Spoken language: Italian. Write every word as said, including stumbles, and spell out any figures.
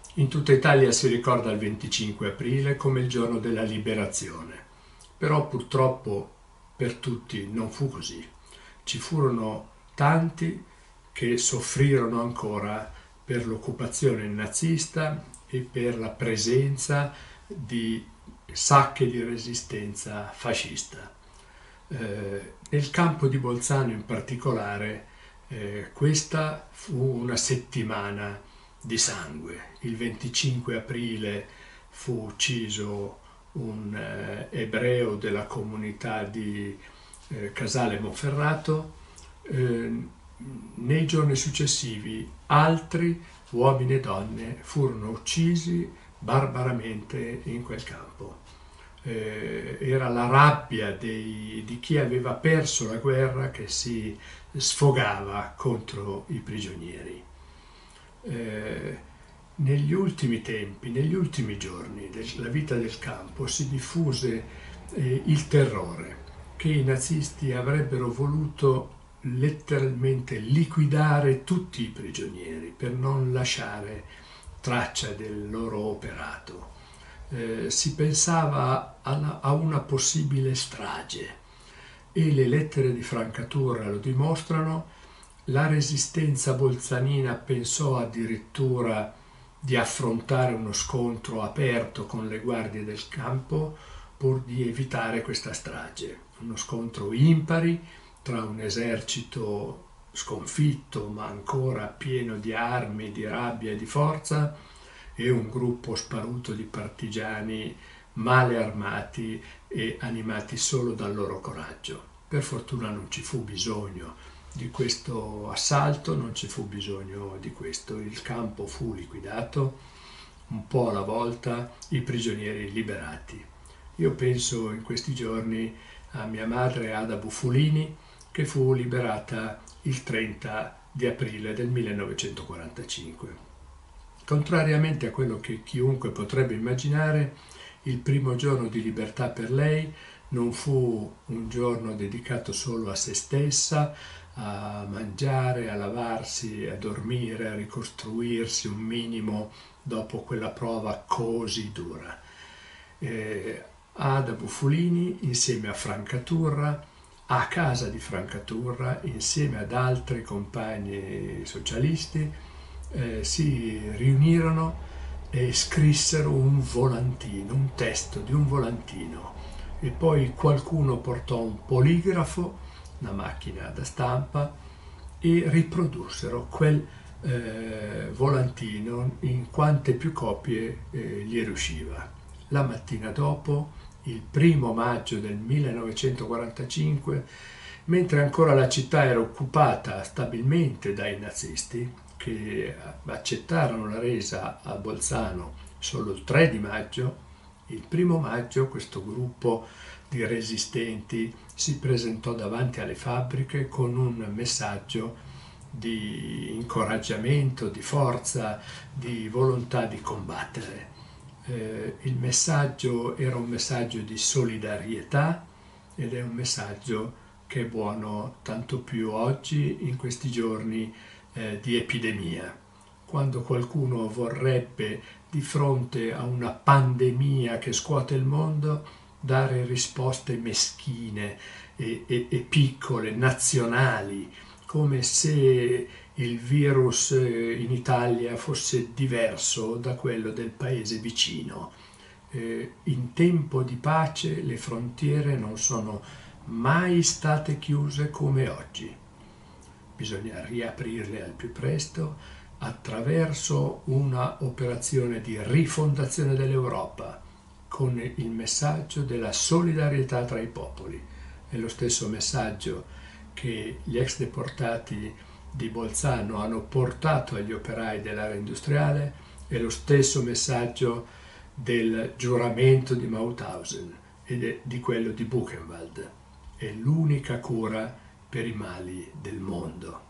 In tutta Italia si ricorda il venticinque aprile come il giorno della liberazione, però purtroppo per tutti non fu così. Ci furono tanti che soffrirono ancora per l'occupazione nazista e per la presenza di sacche di resistenza fascista. Eh, nel campo di Bolzano in particolare, eh, questa fu una settimana di sangue. Il venticinque aprile fu ucciso un eh, ebreo della comunità di eh, Casale Monferrato. Eh, nei giorni successivi altri uomini e donne furono uccisi barbaramente in quel campo. Eh, era la rabbia dei, di chi aveva perso la guerra che si sfogava contro i prigionieri. Eh, negli ultimi tempi, negli ultimi giorni della vita del campo si diffuse eh, il terrore che i nazisti avrebbero voluto letteralmente liquidare tutti i prigionieri per non lasciare traccia del loro operato. Eh, si pensava a, a una possibile strage e le lettere di Francaturra lo dimostrano. La resistenza bolzanina pensò addirittura di affrontare uno scontro aperto con le guardie del campo pur di evitare questa strage, uno scontro impari tra un esercito sconfitto ma ancora pieno di armi, di rabbia e di forza e un gruppo sparuto di partigiani male armati e animati solo dal loro coraggio. Per fortuna non ci fu bisogno di questo assalto, non ci fu bisogno di questo, il campo fu liquidato, un po' alla volta, i prigionieri liberati. Io penso in questi giorni a mia madre Ada Bufulini, che fu liberata il trenta di aprile del millenovecentoquarantacinque. Contrariamente a quello che chiunque potrebbe immaginare, il primo giorno di libertà per lei non fu un giorno dedicato solo a se stessa, a mangiare, a lavarsi, a dormire, a ricostruirsi un minimo dopo quella prova così dura. Eh, Ada Bufulini, insieme a Francaturra, a casa di Francaturra, insieme ad altri compagni socialisti, eh, si riunirono e scrissero un volantino, un testo di un volantino, e poi qualcuno portò un poligrafo, una macchina da stampa, e riprodussero quel eh, volantino in quante più copie eh, gli riusciva. La mattina dopo, il primo maggio del millenovecentoquarantacinque, mentre ancora la città era occupata stabilmente dai nazisti, che accettarono la resa a Bolzano solo il tre di maggio, il primo maggio questo gruppo di resistenti si presentò davanti alle fabbriche con un messaggio di incoraggiamento, di forza, di volontà di combattere. Eh, il messaggio era un messaggio di solidarietà ed è un messaggio che è buono tanto più oggi, in questi giorni eh, di epidemia. Quando qualcuno vorrebbe, di fronte a una pandemia che scuote il mondo, dare risposte meschine e, e, e piccole, nazionali, come se il virus in Italia fosse diverso da quello del paese vicino. Eh, in tempo di pace le frontiere non sono mai state chiuse come oggi. Bisogna riaprirle al più presto attraverso una operazione di rifondazione dell'Europa con il messaggio della solidarietà tra i popoli. È lo stesso messaggio che gli ex deportati di Bolzano hanno portato agli operai dell'area industriale, è lo stesso messaggio del giuramento di Mauthausen e di quello di Buchenwald. È l'unica cura per i mali del mondo.